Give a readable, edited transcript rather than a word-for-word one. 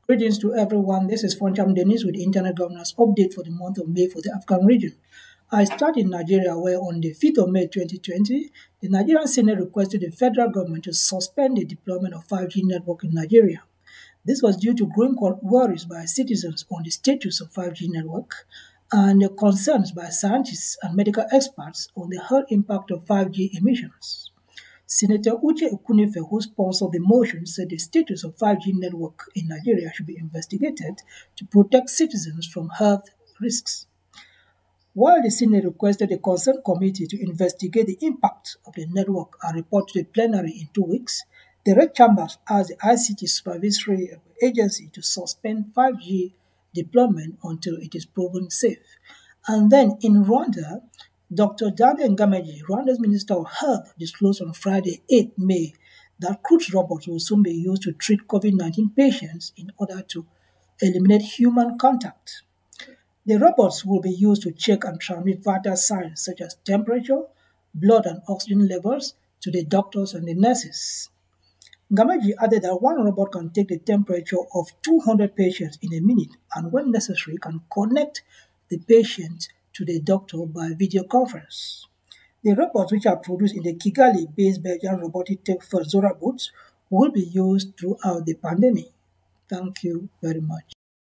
Greetings to everyone. This is Foncham Dennis with the Internet Governance Update for the month of May for the African region. I start in Nigeria, where on the 5th of May 2020, the Nigerian Senate requested the federal government to suspend the deployment of 5G network in Nigeria. This was due to growing worries by citizens on the status of 5G network and the concerns by scientists and medical experts on the health impact of 5G emissions. Senator Uche Ekwunife, who sponsored the motion, said the status of 5G network in Nigeria should be investigated to protect citizens from health risks. While the Senate requested the Consent Committee to investigate the impact of the network and report to the plenary in 2 weeks, the Red Chambers asked the ICT Supervisory Agency to suspend 5G deployment until it is proven safe. And then in Rwanda, Dr. Daniel Ngamaji, Rwanda's Minister of Health, disclosed on Friday, 8 May, that crude robots will soon be used to treat COVID-19 patients in order to eliminate human contact. The robots will be used to check and transmit vital signs such as temperature, blood and oxygen levels to the doctors and the nurses. Ngamaji added that one robot can take the temperature of 200 patients in a minute and when necessary can connect the patient to the doctor by video conference. The robots, which are produced in the Kigali-based Belgian robotic tech firm Zora Boots, will be used throughout the pandemic. Thank you very much.